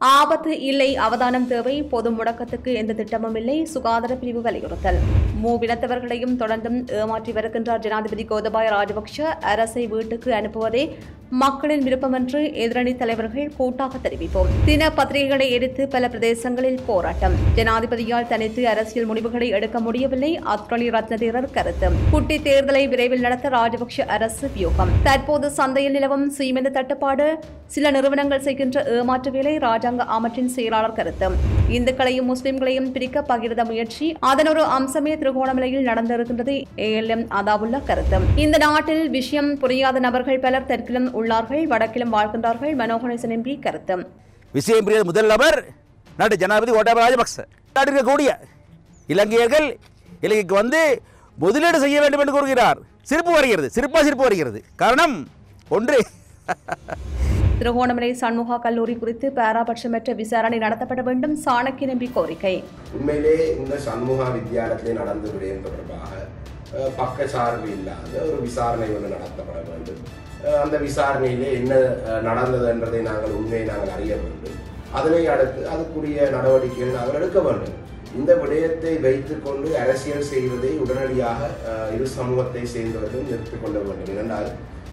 ஆபத்து இல்லை, அவதானம் தேவை. பொது முடக்கத்துக்கு எந்த திட்டமும் இல்லை. சுகாதார பிரிவு வலியுறுத்தல். மூவினத்தவர்களையும் தொடர்ந்தும் ஏமாற்றி வருகின்றார் ஜனாதிபதி கோதபாய ராஜபக்ஷ. அரசை வீட்டுக்கு அனுப்புவதே மக்களின் விருப்பம் என்று எதிரணி தலைவர்கள் கூட்டாக தெரிவிப்போம். தின பத்திரிகைகளை எரித்து பல பிரதேசங்களில் போராட்டம். ஜனாதிபதியால் தனித்து அரசியல் முடிவுகளை எடுக்க முடியவில்லை. அத்ரலி ரத்னதேரர் கருத்து. குட்டி தேர்தலை விரைவில் நடத்த ராஜபக்ஷ அரசு வியூகம். தற்போது சந்தையில் நிலவும் சீமெந்து தட்டுப்பாடு சில நிறுவனங்கள் செய்கின்ற ஏமாற்று வேலை. ராஜாங்க அமைச்சின் செயலாளர் கருத்து. இந்துக்களையும் முஸ்லிம்களையும் பிரிக்க பகிர்ந்த முயற்சி, அதன் ஒரு அம்சமே திருகோணமலையில் நடந்திருக்கின்றது. ALM அதாவுல்லா கருத்து. இந்த நாட்டில் விஷயம் புரியாத நபர்கள் பலர் தெற்கிலும் உள்ளார்கள், வடக்கிலும் வாழ்கின்றார்கள். மனோகரேசன் MP கருத்து. விஷயம் புரியாத முதல் நபர் நாட்டு ஜனாதிபதி கோட்டாபய ராஜபக்ச. இருக்கக்கூடிய இலங்கையர்கள் இலங்கைக்கு வந்து முதலீடு செய்ய வேண்டும் என்று கூறுகிறார். சிரிப்பு வருகிறது. காரணம் ஒன்று, திருகோணமலை சண்முகா கல்லூரி குறித்து பாராபட்சமற்ற விசாரணை நடத்தப்பட வேண்டும். சாணக்கியன் MP கோரிக்கை. உண்மையிலே இந்த சண்முகா வித்தியாலயத்தில் நடந்த விடயம் தொடர்பாக பக்கச்சார்பு இல்லாத ஒரு விசாரணை ஒன்று நடத்தப்பட வேண்டும். அந்த விசாரணையிலே என்ன நடந்தது என்பதை உண்மையை நாங்கள் அறிய வேண்டும். அதனை அடுத்து அதுக்குரிய நடவடிக்கைகள் நாங்கள் எடுக்க வேண்டும். இந்த விடயத்தை வைத்துக் கொண்டு அரசியல் செய்வதை உடனடியாக இரு சமூகத்தை சேர்ந்தவர்கள் நிறுத்திக் கொள்ள வேண்டும். இரண்டாவது,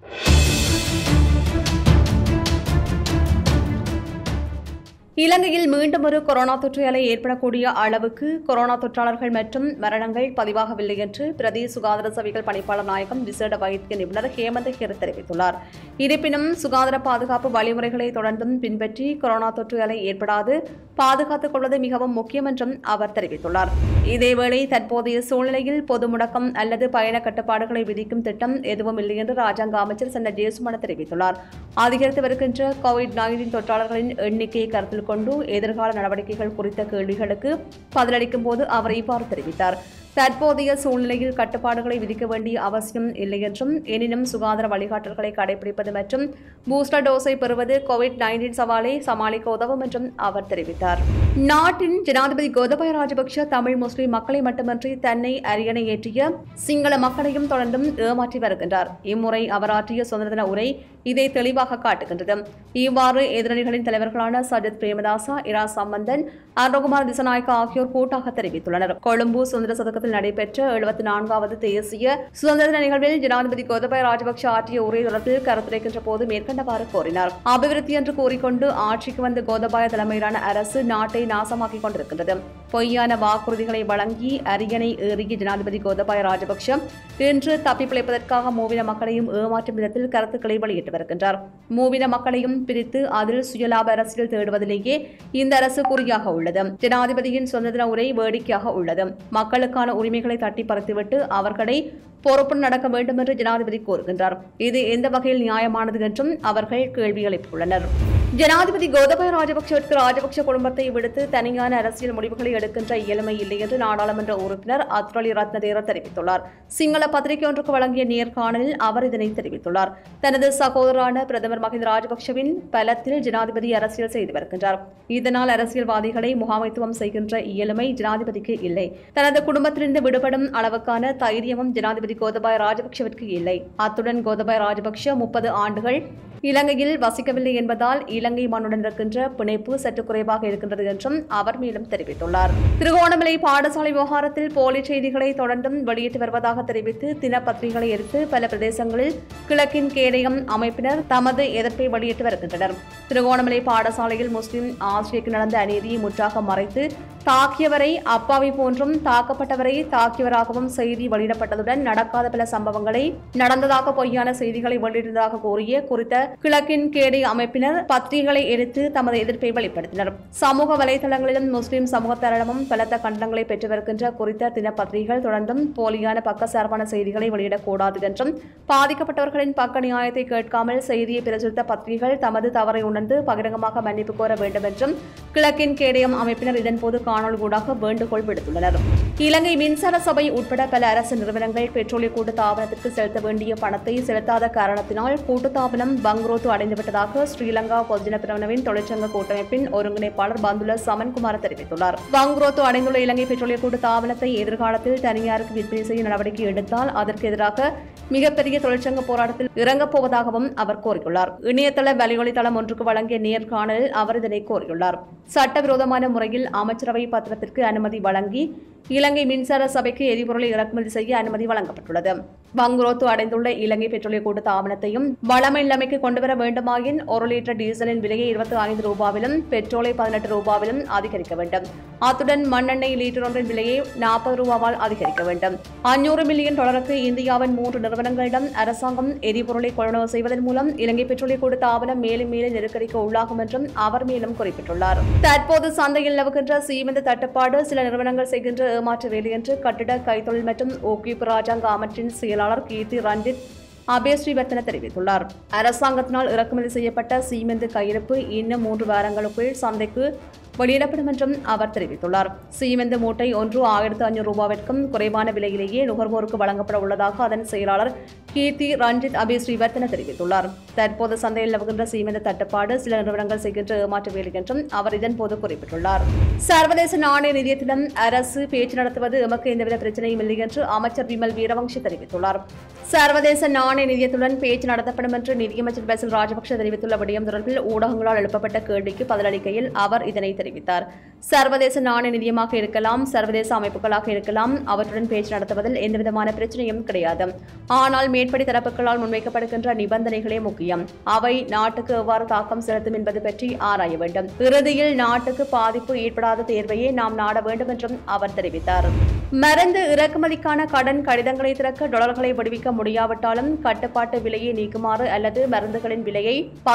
இலங்கையில் மீண்டும் ஒரு கொரோனா தொற்று அலை ஏற்படக்கூடிய அளவுக்கு கொரோனா தொற்றாளர்கள் மற்றும் மரணங்கள் பதிவாகவில்லை என்று பிரதி சுகாதார சபைகள் பணிப்பாளர் நாயகம் விசேட வைத்திய நிபுணர் ஹேமந்த் ஹெர் தெரிவித்துள்ளார். இருப்பினும் சுகாதார பாதுகாப்பு வழிமுறைகளை தொடர்ந்தும் பின்பற்றி கொரோனா தொற்று அலை ஏற்படாது பாதுகாத்துக் கொள்வது மிகவும் முக்கியம் என்றும் அவர் தெரிவித்துள்ளார். இதேவேளை தற்போதைய சூழ்நிலையில் பொது முடக்கம் அல்லது பயண கட்டுப்பாடுகளை விதிக்கும் திட்டம் எதுவும் இல்லை என்று ராஜாங்க அமைச்சர் சன்ன ஜேசுமன தெரிவித்துள்ளார். அதிகரித்து வருகின்ற COVID-19 தொற்றாளர்களின் எண்ணிக்கையை கருத்தில் கொண்டு எதிர்கால நடவடிக்கைகள் குறித்த கேள்விகளுக்கு பதிலளிக்கும் போது அவர் இவ்வாறு தெரிவித்தார். தற்போதைய சூழ்நிலையில் கட்டுப்பாடுகளை விதிக்க வேண்டிய அவசியம் இல்லை என்றும், எனினும் சுகாதார வழிகாட்டல்களை கடைபிடிப்பது மற்றும் பூஸ்டர் டோஸை பெறுவது COVID-19 சவாலை சமாளிக்க உதவும் என்றும் அவர் தெரிவித்தார். நாட்டின் ஜனாதிபதி கோதபாய ராஜபக்ஷ தமிழ் முஸ்லிம் மக்களை மட்டுமன்றி தன்னை அரியணை ஏற்றிய சிங்கள மக்களையும் தொடர்ந்தும் ஏமாற்றி வருகின்றார். இம்முறை அவர் ஆற்றிய சுதந்திர தின உரை இதை தெளிவாக காட்டுகின்றது. இவ்வாறு எதிரணிகளின் தலைவர்களான சஜித் பிரேமதாசா, இரா சம்பந்தன், அருண்குமார் திசநாயக்கா ஆகியோர் கூட்டாக தெரிவித்துள்ளனர். கொழும்பு சுதந்திர சதகத்தில் நடைபெற்ற 74வது தேசிய சுதந்திர தின நிகழ்வில் ஜனாதிபதி கோதபாய ராஜபக்ஷ ஆற்றிய உரை தொடர்பில் கருத்துரைக்கின்ற போது மேற்கண்டவாறு கோரினார். அபிவிருத்தி என்று கூறிக்கொண்டு ஆட்சிக்கு வந்த கோதபாய தலைமையிலான அரசு நாட்டை நாசமாக்கிக் கொண்டிருக்கின்றது. பொய்யான வாக்குறுதிகளை வழங்கி அரியணை ஏறிய ஜனாதிபதி கோதபாய ராஜபக்ஷ இன்று தப்பி பிழைப்பதற்காக மூவின மக்களையும் ஏமாற்றும் விதத்தில் கருத்துக்களை வெளியிட்டு வருகின்றார். மூவின மக்களையும் பிரித்து அதில் சுயலாப அரசியல் தேடுவதிலேயே இந்த அரசு குறியாக உள்ளது. ஜனாதிபதியின் சுதந்திர உரை வேடிக்கையாக உள்ளது. மக்களுக்கான உரிமைகளை தட்டி பறித்துவிட்டு அவர்களை பொறுப்புடன் நடக்க வேண்டும் என்று ஜனாதிபதி கூறுகின்றார். இது எந்த வகையில் நியாயமானது என்றும் அவர்கள் கேள்வி எழுப்பியுள்ளனர். ஜனாதிபதி கோதபாய ராஜபக்ஷவிற்கு ராஜபக்ஷ குடும்பத்தை விடுத்து தனியான அரசியல் முடிவுகளை எடுக்கின்ற இயலுமை இல்லை என்று நாடாளுமன்ற உறுப்பினர் அத்ரலி ரத்னதேரர் தெரிவித்துள்ளார். சிங்கள பத்திரிகை ஒன்றுக்கு வழங்கிய நேர்காணலில் அவர் இதனை தெரிவித்துள்ளார். தனது சகோதரரான பிரதமர் மஹிந்த ராஜபக்ஷவின் பலத்தில் ஜனாதிபதி அரசியல் செய்து வருகின்றார். இதனால் அரசியல்வாதிகளை முகாமைத்துவம் செய்கின்ற இயலுமை ஜனாதிபதிக்கு இல்லை. தனது குடும்பத்திலிருந்து விடுபடும் அளவுக்கான தைரியமும் ஜனாதிபதி கோதபாய ராஜபக்ஷவிற்கு இல்லை. அத்துடன் கோதபாய ராஜபக்ஷ 30 ஆண்டுகள் இலங்கையில் வசிக்கவில்லை என்பதால் இலங்கை மண்ணுடன் இருக்கின்ற பிணைப்பு சற்று குறைவாக இருக்கின்றது என்றும் அவர் மேலும் தெரிவித்துள்ளார். திருகோணமலை பாடசாலை விவகாரத்தில் போலி செய்திகளை தொடர்ந்தும் வெளியிட்டு வருவதாக தெரிவித்து தினப்பத்திரிகைகளை எரித்து பல பிரதேசங்களில் கிழக்கின் கேடயம் அமைப்பினர் தமது எதிர்ப்பை வெளியிட்டு வருகின்றனர். திருகோணமலை பாடசாலையில் முஸ்லிம் ஆசிரியருக்கு நடந்த அநீதியை முற்றாக மறைத்து தாக்கியவரை அப்பாவி போன்றும் தாக்கப்பட்டவரை தாக்கியவராகவும் செய்தி வெளியிடப்பட்டதுடன் நடக்காத பல சம்பவங்களை நடந்ததாக பொய்யான செய்திகளை வெளியிட்டதாக கூறிய குறித்த கிழக்கின் கேடை அமைப்பினர் பத்திரிகைகளை எரித்து தமது எதிர்ப்பை வெளிப்படுத்தினர். சமூக வலைதளங்களிலும் முஸ்லிம் சமூகத்தாரிடமும் பலத்த கண்டனங்களை பெற்று வருகின்ற குறித்த தினப்பத்திரிகைகள் தொடர்ந்தும் போலியான பக்கசார்பான செய்திகளை வெளியிடக்கூடாது என்றும், பாதிக்கப்பட்டவர்களின் பக்க நியாயத்தை கேட்காமல் செய்தியை பிரசுரித்த பத்திரிகைகள் தமது தவறை உணர்ந்து பகிரங்கமாக மன்னிப்பு கோர வேண்டும் என்றும் கிழக்கின் கேடயம் அமைப்பினர் இதன்போது காணொலி ஊடாக வேண்டுகோள் விடுத்துள்ளனர். இலங்கை மின்சார சபை உட்பட பல அரசு நிறுவனங்கள் பெட்ரோலிய கூட்டுத்தாபனத்திற்கு செலுத்த வேண்டிய பணத்தை செலுத்தாத காரணத்தினால் கூட்டுத்தாபனம் பங்குரோத்து அடைந்துவிட்டதாக ஸ்ரீலங்கா பொதுஜன பிரமுனவின் தொழிற்சங்க கூட்டமைப்பின் ஒருங்கிணைப்பாளர் பந்துல சமன்குமார் தெரிவித்துள்ளார். பங்குரோத்து அடைந்துள்ள இலங்கை பெட்ரோலிய கூட்டுத்தாபனத்தை எதிர்காலத்தில் தனியாருக்கு விற்பனை செய்ய நடவடிக்கை எடுத்தால் அதற்கு எதிராக மிகப்பெரிய தொழிற்சங்க போராட்டத்தில் இறங்கப் போவதாகவும் அவர் கோரியுள்ளார். இணையதள வலையொலி தளம் ஒன்றுக்கு வழங்கிய நேர்காணலில் அவர் இதனை கோரியுள்ளார். சட்டவிரோதமான முறையில் அமைச்சரவை பத்திரத்திற்கு அனுமதி வழங்கி இலங்கை மின்சார சபைக்கு எரிபொருளை இறக்குமதி செய்ய அனுமதி வழங்கப்பட்டுள்ளது. பங்குரோத்து அடைந்துள்ள இலங்கை பெட்ரோலிய கூட்டுத்தாபனத்தையும் வளமை நிலைமைக்கு கொண்டுவர வேண்டுமாயின் 1 லிட்டர் டீசலின் விலையை 25 ரூபாவிலும் பெட்ரோலை 18 ரூபாவிலும் அதிகரிக்க வேண்டும். அத்துடன் மண்ணெண்ணெய் லீட்டர் ஒன்றின் விலையை 40 ரூபாவால் அதிகரிக்க வேண்டும். $500 மில்லியன் இந்தியாவின் 3 நிறுவனங்களிடம் அரசாங்கம் எரிபொருளை கொள்வனவு செய்வதன் மூலம் இலங்கை பெட்ரோலிய கூட்டுத்தாபனம் மேலும் மேலும் நெருக்கடிக்கு உள்ளாகும் என்றும் அவர் மேலும் குறிப்பிட்டுள்ளார். தற்போது சந்தையில் நிலவுகின்ற சீமெந்து தட்டுப்பாடு சில நிறுவனங்கள் செய்கின்ற ஏமாற்று வேலை என்று கட்டிட கைத்தொழில் மற்றும் ஊக்குவிப்பு ராஜாங்க அமைச்சின் செயலாளர் கீர்த்தி ரஞ்சித் அபேஸ்ரீவர்த்தன தெரிவித்துள்ளார். அரசாங்கத்தினால் இறக்குமதி செய்யப்பட்ட சீமெந்து கையிருப்பு இன்னும் 3 வாரங்களுக்குள் சந்தைக்கு வெளியிடப்படும் என்றும் அவர் தெரிவித்துள்ளார். சீமெந்து மூட்டை ஒன்று 1500 ரூபாவிற்கும் குறைவான விலையிலேயே நுகர்வோருக்கு வழங்கப்பட உள்ளதாக அதன் செயலாளர் கீர்த்தி ரஞ்சித் அபேஸ்ரீவர்த்தன தெரிவித்துள்ளார். தற்போது சந்தையில் நிலவுகின்ற சீமெந்து தட்டுப்பாடு சில நிறுவனங்கள் செய்கின்ற ஏமாற்று வேலை என்றும் அவர் இதன்போது குறிப்பிட்டுள்ளார். சர்வதேச நாணய நிதியத்திடம் அரசு பேச்சு நடத்துவது எமக்கு எந்தவித பிரச்சனையும் இல்லை என்று அமைச்சர் விமல் வீரவங்சி தெரிவித்துள்ளார். சர்வதேச நாணய நிதியத்துடன் பேச்சு நடத்தப்படும் என்று நிதியமைச்சர் பசில் ராஜபக்ஷ தெரிவித்துள்ள விடயம் தொடர்பில் ஊடகங்களால் எழுப்பப்பட்ட கேள்விக்கு பதிலளிக்கையில் அவர் இதனை தெரிவித்தார். சர்வதேச நாணய நிதியமாக இருக்கலாம், சர்வதேச அமைப்புகளாக இருக்கலாம், அவற்றுடன் பேச்சு நடத்துவதில் எந்தவிதமான பிரச்சனையும் கிடையாது. ஆனால் மேற்படி தரப்புகளால் முன்வைக்கப்படுகின்ற நிபந்தனைகளே முக்கியம். அவை நாட்டுக்கு எவ்வாறு தாக்கம் செலுத்தும் என்பது பற்றி ஆராய வேண்டும். இறுதியில் நாட்டுக்கு பாதிப்பு ஏற்படாத தேர்வையே நாம் நாட வேண்டும் என்றும் அவர் தெரிவித்தார். மருந்து இறக்குமதிக்கான கடன் கடிதங்களை திறக்க டாலர்களை விடுவிக்க முடியாவிட்டாலும் கட்டுப்பாட்டு விலையை நீக்குமாறு அல்லது மருந்துகளின் விலையை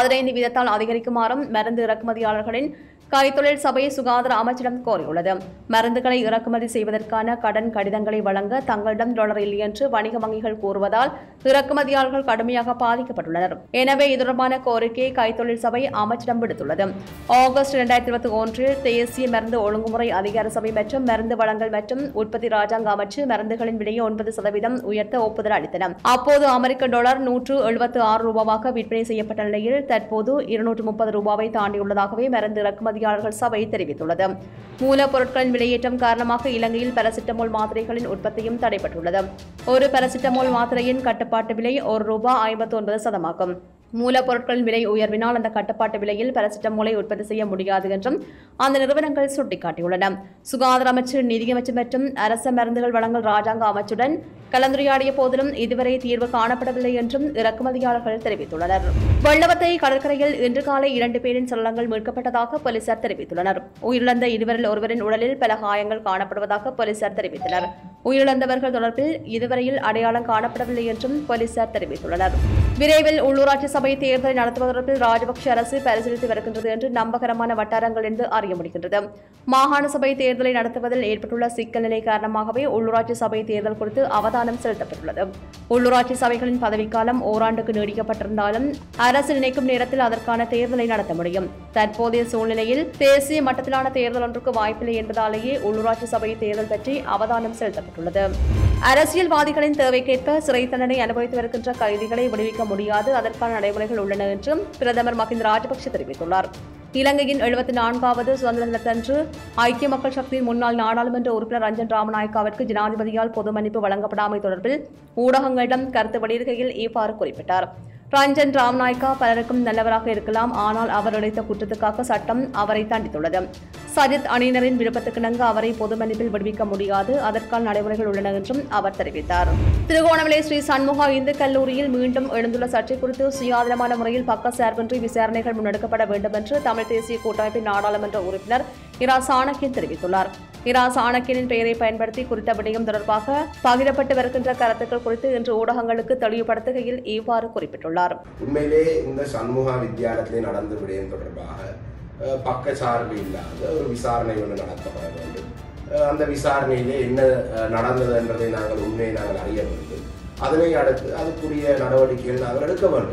15% அதிகரிக்குமாறும் மருந்து இறக்குமதியாளர்களின் கைத்தொழில் சபை சுகாதார அமைச்சிடம் கோரியுள்ளது. மருந்துகளை இறக்குமதி செய்வதற்கான கடன் கடிதங்களை வழங்க தங்களிடம் டாலர் இல்லை என்று வணிக வங்கிகள் கூறுவதால் இறக்குமதியாளர்கள் கடுமையாக பாதிக்கப்பட்டுள்ளனர். எனவே இது தொடர்பான கோரிக்கையை கைத்தொழில் சபை அமைச்சிடம் விடுத்துள்ளது. ஆகஸ்ட் 2021 தேசிய மருந்து ஒழுங்குமுறை அதிகார சபை மற்றும் மருந்து வழங்கல் மற்றும் உற்பத்தி ராஜாங்க அமைச்சு மருந்துகளின் விலையை 9% உயர்த்த ஒப்புதல் அளித்தன. அப்போது அமெரிக்க டாலர் 176 ரூபாவாக விற்பனை செய்யப்பட்ட நிலையில் தற்போது 230 ரூபாவை தாண்டியுள்ளதாகவே மருந்து இறக்குமதி சபை தெரிவித்துள்ளது. மூலப்பொருட்களின் விலையேற்றம் காரணமாக இலங்கையில் பாராசிட்டமால் மாத்திரைகளின் உற்பத்தியும் தடைபட்டுள்ளது. ஒரு பாராசிட்டமால் மாத்திரையின் கட்டுப்பாட்டு விலை ₹1.59 ஆகும். மூலப்பொருட்களின் விலை உயர்வினால் அந்த கட்டுப்பாட்டு விலையில் பாராசிட்டமாலை உற்பத்தி செய்ய முடியாது என்றும் அந்த நிறுவனங்கள் சுட்டிக்காட்டியுள்ளன. சுகாதார அமைச்சு, நிதியமைச்சு மற்றும் அரச மருந்துகள் வழங்கல் ராஜாங்க அமைச்சுடன் கலந்துரையாடிய போதிலும் இதுவரை தீர்வு காணப்படவில்லை என்றும் இறக்குமதியாளர்கள் தெரிவித்துள்ளனர். வெள்ளவத்தை கடற்கரையில் இன்று காலை 2 பேரின் சடலங்கள் மீட்கப்பட்டதாக போலீசார் தெரிவித்துள்ளனர். உயிரிழந்த இருவரில் ஒருவரின் உடலில் பல காயங்கள் காணப்படுவதாக போலீசார் தெரிவித்தனர். உயிரிழந்தவர்கள் தொடர்பில் இதுவரையில் அடையாளம் காணப்படவில்லை என்றும் போலீசார் தெரிவித்துள்ளனர். விரைவில் உள்ளூராட்சி சபை தேர்தலை நடத்துவது தொடர்பில் ராஜபக்ஷ அரசு பரிசீலித்து வருகின்றது என்று நம்பகரமான வட்டாரங்களிலிருந்து அறிய முடிகின்றது. மாகாண சபை தேர்தலை நடத்துவதில் ஏற்பட்டுள்ள சிக்கல் நிலை காரணமாகவே உள்ளூராட்சி சபை தேர்தல் குறித்து அவதானம் செலுத்தப்பட்டுள்ளது. உள்ளூராட்சி சபைகளின் பதவிக்காலம் ஓராண்டுக்கு நீடிக்கப்பட்டிருந்தாலும் அரசு நினைக்கும் நேரத்தில் அதற்கான தேர்தலை நடத்த முடியும். தற்போதைய சூழ்நிலையில் தேசிய மட்டத்திலான தேர்தல் ஒன்றுக்கு வாய்ப்பில்லை என்பதாலேயே உள்ளூராட்சி சபை தேர்தல் பற்றி அவதானம் செலுத்தப்பட்டுள்ளது. அரசியல்வாதிகளின் தேவைக்கேற்ப சிறை தண்டனை அனுபவித்து வருகின்ற கைதிகளை விடுவிக்க முடியாது, அதற்கான நடைமுறைகள் உள்ளன என்றும் பிரதமர் மஹிந்த ராஜபக்ஷ தெரிவித்துள்ளார். இலங்கையின் 74வது சுதந்திர தினத்தன்று ஐக்கிய மக்கள் சக்தியின் முன்னாள் நாடாளுமன்ற உறுப்பினர் ரஞ்சன் ராமநாயக்காவிற்கு ஜனாதிபதியால் பொது மன்னிப்பு வழங்கப்படாமை தொடர்பில் ஊடகங்களிடம் கருத்து வெளியிடுகையில் இவ்வாறு குறிப்பிட்டார். ரஞ்சன் ராமநாயக்கா பலருக்கும் நல்லவராக இருக்கலாம், ஆனால் அவர் இழைத்த குற்றத்துக்காக சட்டம் அவரை தண்டித்துள்ளது. சஜித் அணியினரின் விருப்பத்துக்கிணங்க அவரை பொது மன்னிப்பில் விடுவிக்க முடியாது, அதற்கான நடைமுறைகள் உள்ளன என்றும் அவர் தெரிவித்தார். திருகோணமலை ஸ்ரீ சண்முகா இந்து கல்லூரியில் மீண்டும் எழுந்துள்ள சர்ச்சை குறித்து சுயாதீனமான முறையில் பக்கச்சார்பின்றி விசாரணைகள் முன்னெடுக்கப்பட வேண்டும் என்று தமிழ் தேசிய கூட்டமைப்பின் நாடாளுமன்ற உறுப்பினர் இரா சாணக்கியன் தெரிவித்துள்ளார். இரா சாணக்கியனின் பெயரை பயன்படுத்தி குறித்த விடயம் தொடர்பாக பகிரப்பட்டு வருகின்ற கருத்துக்கள் குறித்து இன்று ஊடகங்களுக்கு தெளிவுபடுத்துகையில் இவ்வாறு குறிப்பிட்டுள்ளார். உண்மையிலே இந்த சண்முகா வித்தியாலயத்திலே நடந்த விடயம் தொடர்பாக பக்கச்சார்பு இல்லாத ஒரு விசாரணை ஒன்று நடத்தப்பட வேண்டும். அந்த விசாரணையிலே என்ன நடந்தது என்பதை நாங்கள் அறிய வேண்டும். அதனை அடுத்து அதுக்குரிய நடவடிக்கைகள் நாங்கள் எடுக்க வேண்டும்.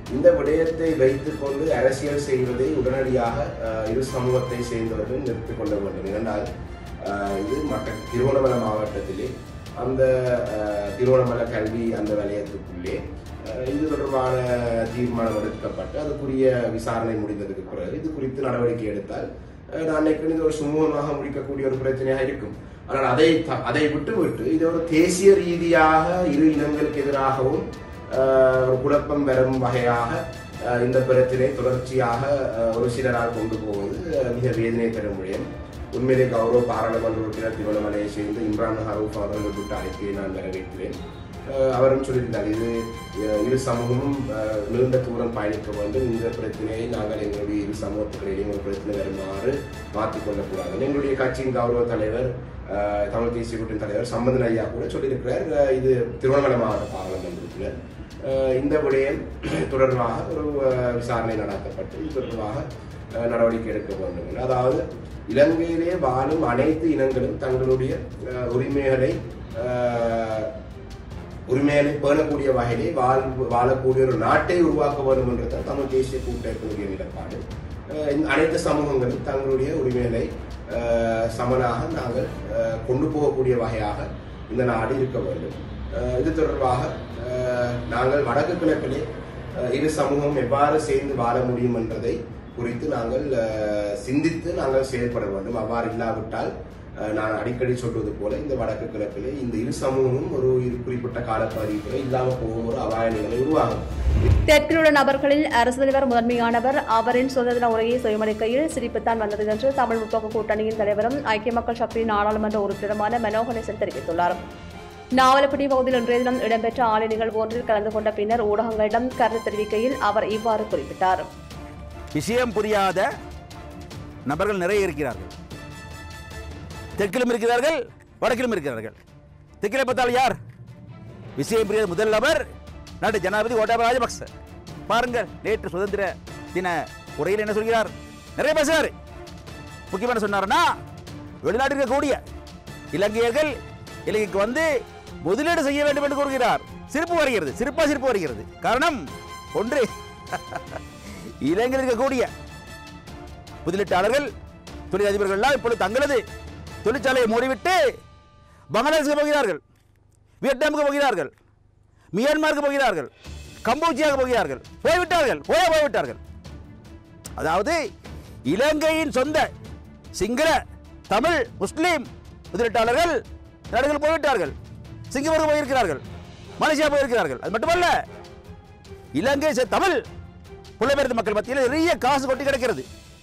இந்த விடயத்தை வைத்துக்கொண்டு அரசியல் செய்வதை உடனடியாக இரு சமூகத்தை சேர்ந்தவர்கள் நிறுத்திக் கொள்ள வேண்டும். ஏனென்றால் இது திருவண்ணாமலை மாவட்டத்திலே அந்த திருவண்ணாமலை கல்வி அந்த வலயத்துக்குள்ளே இது தொடர்பான தீர்மானம் எடுக்கப்பட்டு அதுக்குரிய விசாரணை முடிந்ததுக்கு பிறகு இது குறித்து நடவடிக்கை எடுத்தால் நான் நினைக்கிறேன் இது ஒரு சுமூகமாக முடிக்கக்கூடிய ஒரு பிரச்சனையாக இருக்கும். ஆனால் அதை விட்டு இது ஒரு தேசிய ரீதியாக இரு இனங்களுக்கு எதிராகவும் ஒரு குழப்பம் வரும் வகையாக இந்த பிரச்சனை தொடர்ச்சியாக ஒரு சிலரால் கொண்டு போவது மிக வேதனை தரும் முடியும். உண்மையிலே கௌரவ பாராளுமன்ற உறுப்பினர் திருவண்ணாமலையை சேர்ந்து இம்ரான் ஹரூப் அவர்கள் விட்ட அறிக்கையை நான் வரவேற்கிறேன். அவரும் சொல்லியிருந்தார், இது இரு சமூகமும் நீண்ட தூரம் பயணிக்க வேண்டும். இந்த பிரச்சனையை நாங்கள் எங்களுடைய இரு சமூகத்துக்கிடையே ஒரு பிரச்சனை வருமாறு மாற்றிக்கொள்ளக்கூடாது. எங்களுடைய கட்சியின் கௌரவ தலைவர் தமிழ் தேசிய கூட்டணி தலைவர் சம்பந்தன் ஐயா கூட சொல்லியிருக்கிறார். இது திருவண்ணாமலை மாவட்ட பாராளுமன்ற உறுப்பினர் இந்த விடயம் தொடர்பாக ஒரு விசாரணை நடத்தப்பட்டு இது தொடர்பாக நடவடிக்கை எடுக்க வேண்டும். அதாவது இலங்கையிலே வாழும் அனைத்து இனங்களும் தங்களுடைய உரிமைகளை பேணக்கூடிய வகையிலே வாழக்கூடிய ஒரு நாட்டை உருவாக்க வேண்டும் என்றதான் தமிழ் தேசிய கூட்டமைப்பினுடைய நிலைப்பாடு. அனைத்து சமூகங்களும் தங்களுடைய உரிமைகளை சமனாக நாங்கள் கொண்டு போகக்கூடிய வகையாக இந்த நாடு இருக்க வேண்டும். இது தொடர்பாக நாங்கள் வடக்கு கிழக்கிலே இரு சமூகம் எவ்வாறு சேர்ந்து வாழ முடியும் என்றதை குறித்து நாங்கள் சிந்தித்து நாங்கள் செயல்பட வேண்டும். அவ்வாறு இல்லாவிட்டால் நான் அடிக்கடி சொல்வது போல இந்த வடக்கு கிழக்கிலே இந்த இரு சமூகமும் ஒரு குறிப்பிட்ட காலப்பகுதிக்குள்ளே இல்லாமல் போகும் ஒரு அபாய நிலை உருவாகும். தெற்கில் உள்ள நபர்களில் அரசு தலைவர் முதன்மையானவர். அவரின் சுதந்திர உரையை சுயமளிக்கையில் சிரிப்புத்தான் வந்தது என்று தமிழ் முற்போக்கு கூட்டணியின் தலைவரும் ஐக்கிய மக்கள் சக்தியின் நாடாளுமன்ற உறுப்பினருமான மனோகரேசன் தெரிவித்துள்ளார். நாவலப்பிட்டி பகுதியில் இன்றைய தினம் இடம்பெற்ற ஆலை நிகழ்வு ஒன்றில் கலந்து கொண்ட பின்னர் ஊடகங்களிடம் கருத்து தெரிவிக்கையில் அவர் இவ்வாறு குறிப்பிட்டார். விஷயம் புரியாத நபர்கள் நிறைய இருக்கிறார்கள். தெற்கிலும் இருக்கிறார்கள், வடக்கிலும் இருக்கிறார்கள். தெற்கிலே பார்த்தால் யார்? விஷயம் புரியாத முதல் நபர் நாட்டு ஜனாதிபதி கோட்டாபய ராஜபக்ச. பாருங்கள், நேற்று சுதந்திர தின உரையில் என்ன சொல்கிறார்? நிறைய பேசுகிறார். முக்கியமான சொன்னார்னா, வெளிநாட்டில் இருக்கக்கூடிய இலங்கையர்கள் இலங்கைக்கு வந்து முதலீடு செய்ய வேண்டும் என்று கூறுகிறார். சிரிப்பு வருகிறது. காரணம் ஒன்று, இலங்கையில் இருக்கக்கூடிய முதலீட்டாளர்கள் தொழிலதிபர்கள்லாம் இப்பொழுது தங்களது தொழிற்சாலையை மூடிவிட்டு பங்களாதேஷுக்கு போகிறார்கள், வியட்நாமுக்கு போகிறார்கள், மியான்மருக்கு போகிறார்கள், கம்போடியாவுக்கு போகிறார்கள். போய்விட்டார்கள். அதாவது இலங்கையின் சொந்த சிங்கள தமிழ் முஸ்லீம் முதலீட்டாளர்கள் நாடுகள் போய்விட்டார்கள். சிங்கப்பூருக்கு போயிருக்கிறார்கள், மலேசியா போயிருக்கிறார்கள். அது மட்டுமல்ல, இலங்கை தமிழ் புலம்பெயர்ந்த மக்கள் மத்தியில் நிறைய காசு கொட்டி கிடக்கிறது.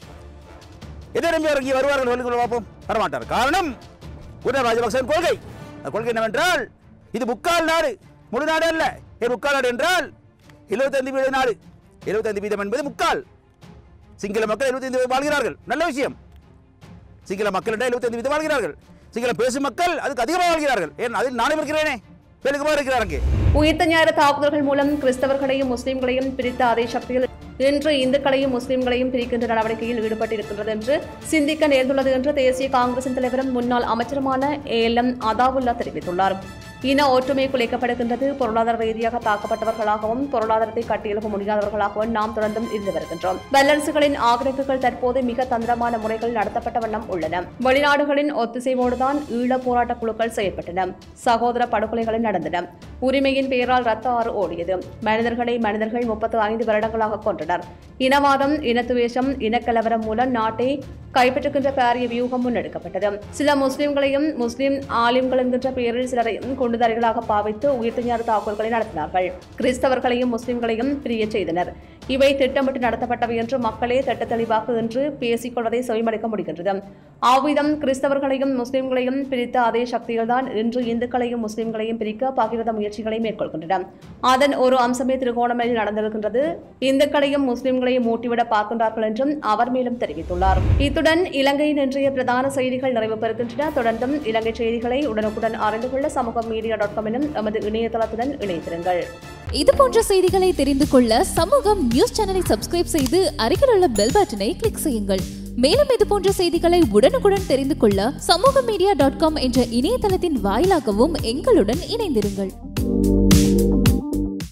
எதை நம்பி இங்கே வருவார்கள்? சொல்லிக்கொள்ள பார்ப்போம். வரமாட்டார். காரணம் கோட்டாபய ராஜபக்சவின் கொள்கை. அந்த கொள்கை என்னவென்றால், இது முக்கால் நாடு, முழு நாடு அல்ல. முக்கால் நாடு என்றால் 75% நாடு. 75% என்பது முக்கால். சிங்கள மக்கள் 75% வாழ்கிறார்கள். நல்ல விஷயம். சிங்கள மக்கள் என்றால் 75% வாழ்கிறார்கள். சிங்களம் பேசும் மக்கள் அதுக்கு அதிகமாக வாழ்கிறார்கள். ஏன், அதில் நானும் இருக்கிறேனே, பெருகுமாக இருக்கிறார். அங்கே உயிர்த்த ஞாயிறு தாக்குதல்கள் மூலம் கிறிஸ்தவர்களையும் முஸ்லிம்களையும் பிரித்த அதே சக்தியில் இன்று இந்துக்களையும் முஸ்லிம்களையும் பிரிக்கின்ற நடவடிக்கையில் ஈடுபட்டிருக்கின்றது என்று சிந்திக்க நேர்ந்துள்ளது என்று தேசிய காங்கிரசின் தலைவரும் முன்னாள் அமைச்சருமான ALM அதாவுல்லா தெரிவித்துள்ளார். இன ஒற்றுமை குலைக்கப்படுகின்றது. பொருளாதார ரீதியாக தாக்கப்பட்டவர்களாகவும் பொருளாதாரத்தை கட்டியெழுப்ப முடியாதவர்களாகவும் நாம் தொடர்ந்தும் இருந்து வருகின்றோம். வல்லரசுகளின் ஆக்கிரமிப்புகள் தற்போது மிக தந்திரமான முறைகள் நடத்தப்பட்ட வண்ணம் உள்ளன. வெளிநாடுகளின் ஒத்திசைவோடுதான் ஈழ போராட்ட குழுக்கள் செயல்பட்டன. சகோதர படுகொலைகள் நடந்தன. உரிமையின் பெயரால் ரத்த ஆறு ஓடியது. மனிதர்கள் 35 வருடங்களாக கொன்றனர். இனவாதம், இனத்துவேஷம், இனக்கலவரம் மூலம் நாட்டை கைப்பற்றுகின்ற பாரிய வியூகம் முன்னெடுக்கப்பட்டது. சில முஸ்லிம்களையும் முஸ்லிம் ஆலிம்கள் என்கின்ற பெயரில் சிலரையும் குண்டுதாரிகளாக பாவித்து உயிர்த்த ஞாயிறு தாக்குதல்களை நடத்தினார்கள். கிறிஸ்தவர்களையும் முஸ்லிம்களையும் பிரிய செய்தனர். இவை திட்டமிட்டு நடத்தப்பட்டவை என்று மக்களே திட்ட தெளிவாக என்று பேசிக் கொள்வதை செவிமடுக்க முடிகின்றது. அவ்விதம் கிறிஸ்தவர்களையும் முஸ்லிம்களையும் பிரித்த அதே சக்திகள்தான் இன்று இந்துக்களையும் முஸ்லிம்களையும் பிரிக்க பகிரத முயற்சிகளை மேற்கொள்கின்றன. அதன் ஒரு அம்சமே திருகோணமலையில் நடந்திருக்கின்றது. இந்துக்களையும் முஸ்லிம்களையும் மூட்டிவிட பார்க்கின்றார்கள் என்றும் அவர் மேலும் தெரிவித்துள்ளார். இத்துடன் இலங்கையின் இன்றைய பிரதான செய்திகள் நிறைவு பெறுகின்றன. தொடர்ந்தும் இலங்கை செய்திகளை உடனுக்குடன் அறிந்து கொள்ள samugam.media.com எனும் எமது இணையதளத்துடன் இணைந்திருங்கள். இதுபோன்ற செய்திகளை தெரிந்து கொள்ள சமூகம் நியூஸ் சேனலை சப்ஸ்கிரைப் செய்து அருகில் உள்ள பெல் பட்டனை கிளிக் செய்யுங்கள். மேலும் இதுபோன்ற செய்திகளை உடனுக்குடன் தெரிந்து கொள்ள samugam.media.com என்ற இணையதளத்தின் வாயிலாகவும் எங்களுடன் இணைந்திருங்கள்.